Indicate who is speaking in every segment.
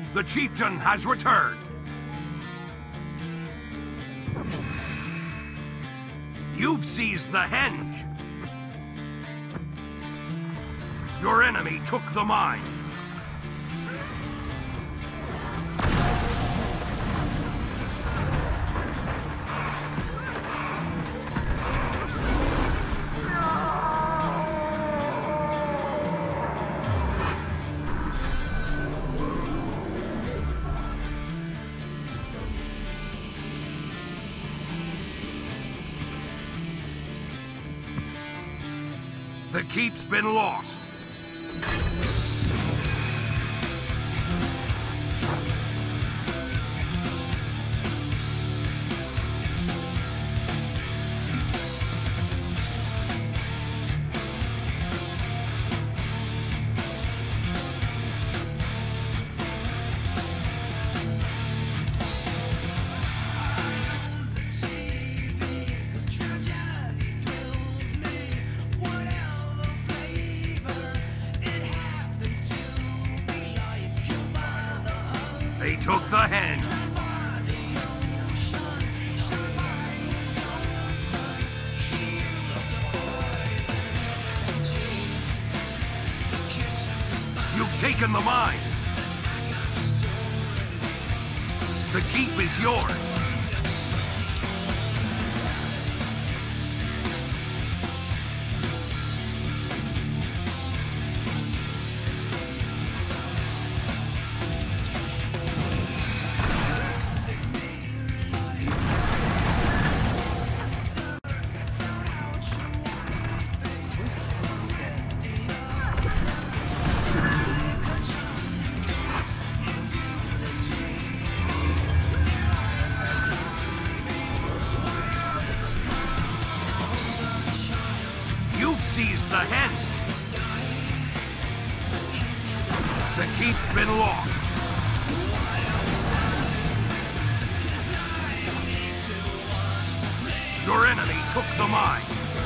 Speaker 1: The chieftain has returned. You've seized the henge. Your enemy took the mine. The keep's been lost. They took the henge. You've taken the mine. The keep is yours. You've seized the henge. The keep's been lost. Your enemy took the mine.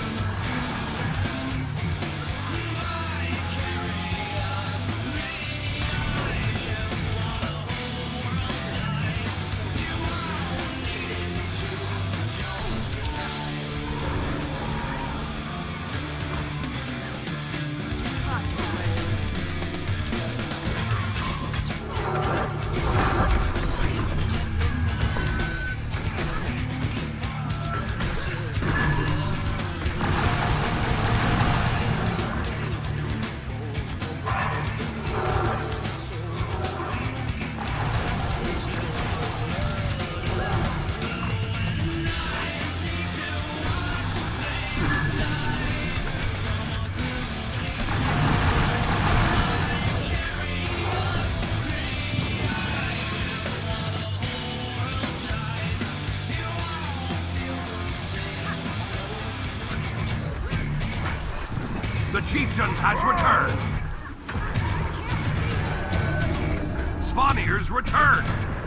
Speaker 1: The chieftain has returned. Svanir's returned.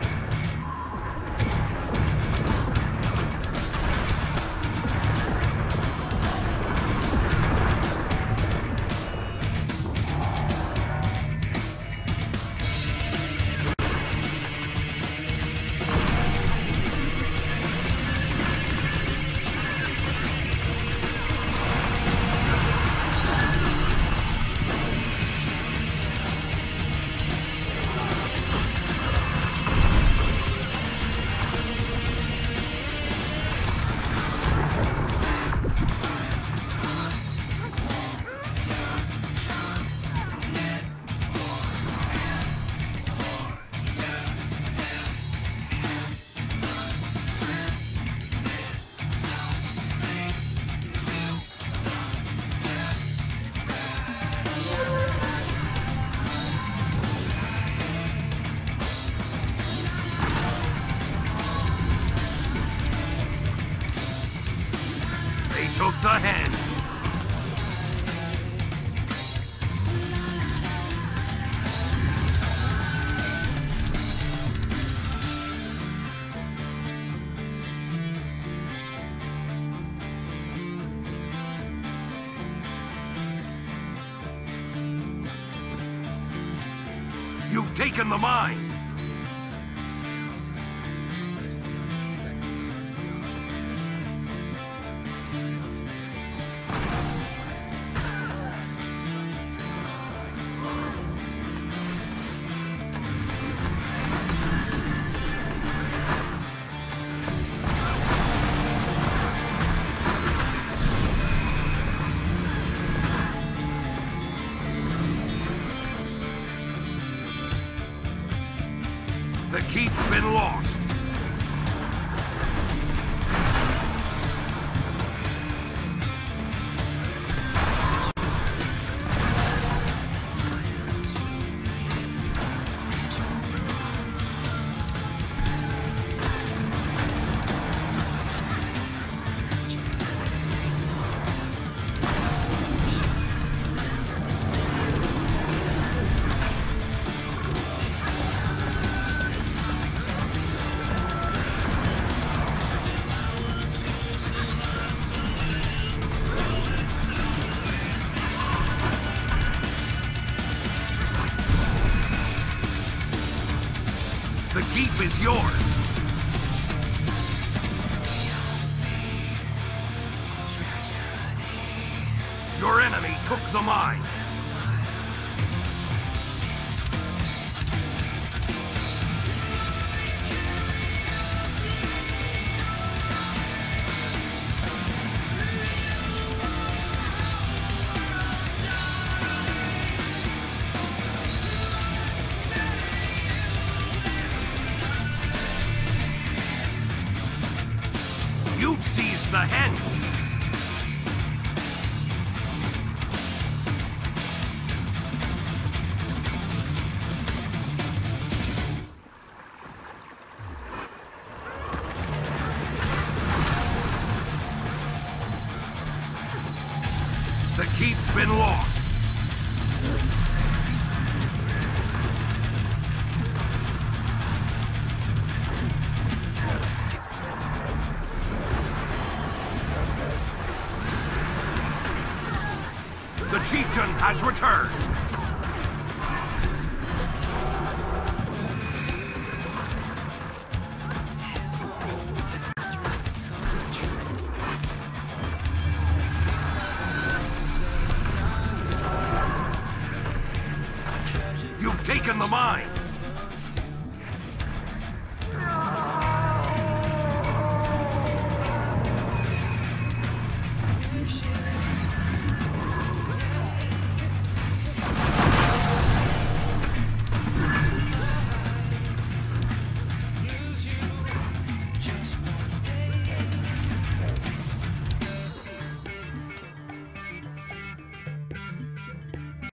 Speaker 1: They took the henge. You've taken the mine. The keep's been lost. The keep is yours. Your enemy took the mine. You've seized the henge. The keep's been lost. The chieftain has returned. You've taken the mine.